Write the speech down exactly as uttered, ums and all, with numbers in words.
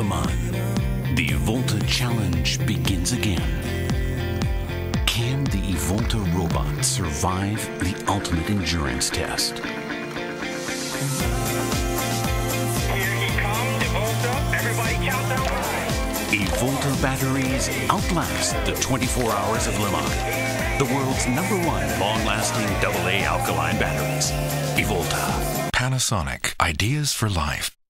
Mans. The EVOLTA Challenge begins again. Can the EVOLTA robot survive the ultimate endurance test? Here he comes, EVOLTA. Everybody count down five. EVOLTA batteries outlast the twenty-four hours of Le Mans. The world's number one long-lasting double A alkaline batteries. EVOLTA. Panasonic. Ideas for life.